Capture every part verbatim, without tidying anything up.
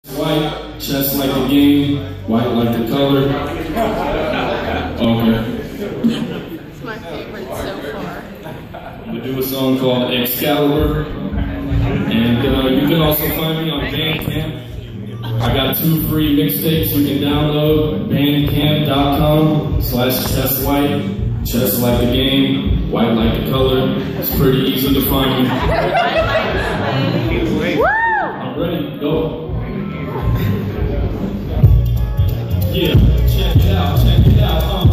White, chest like the game, white like the color. Okay. It's my favorite so far. We do a song called Excalibur, and uh, you can also find me on Bandcamp. I got two free mixtapes you can download, bandcamp.com slash chest white, chest like the game, white like the color. It's pretty easy to find me. I'm ready, go. Yeah, check it out, check it out, um,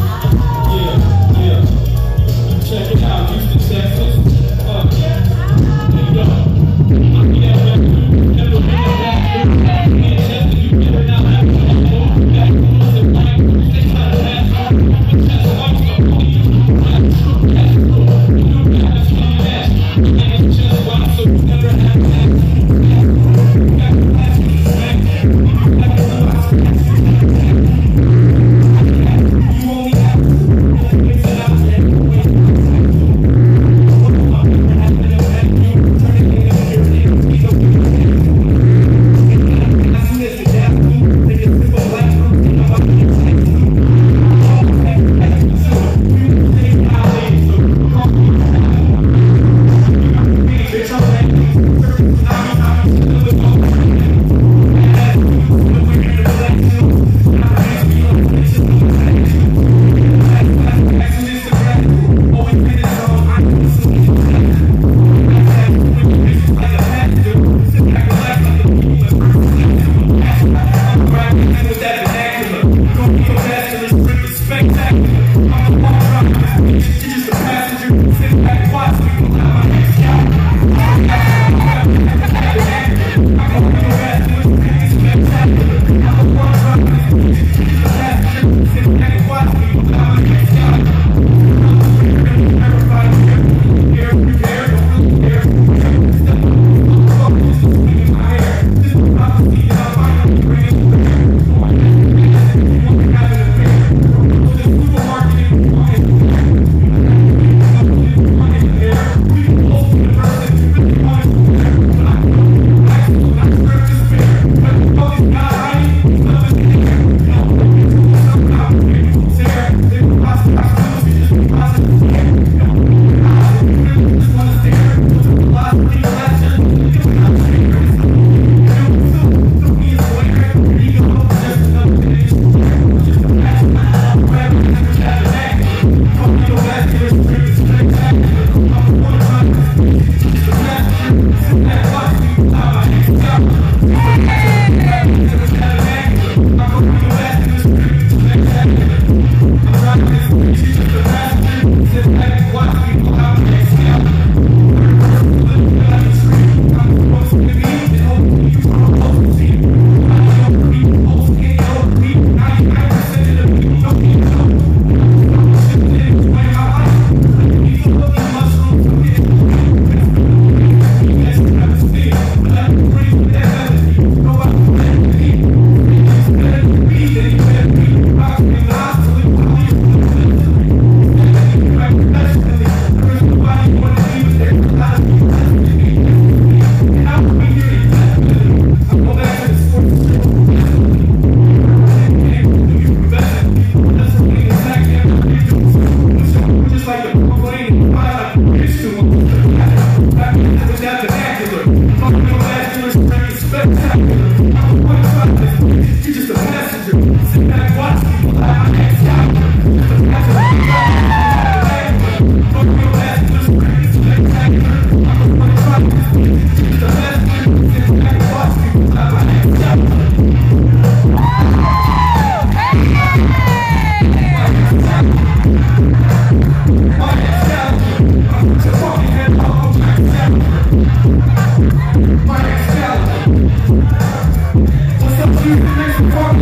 yeah, yeah, check it out, Houston, Texas, uh, there you go, I'm never, never been back, and testing you, never now, have to go back, was it right, they try to have fun, but that's one so, that's true, that's true, you know that's funny, that's, and it's just one, so you never have to have What's up,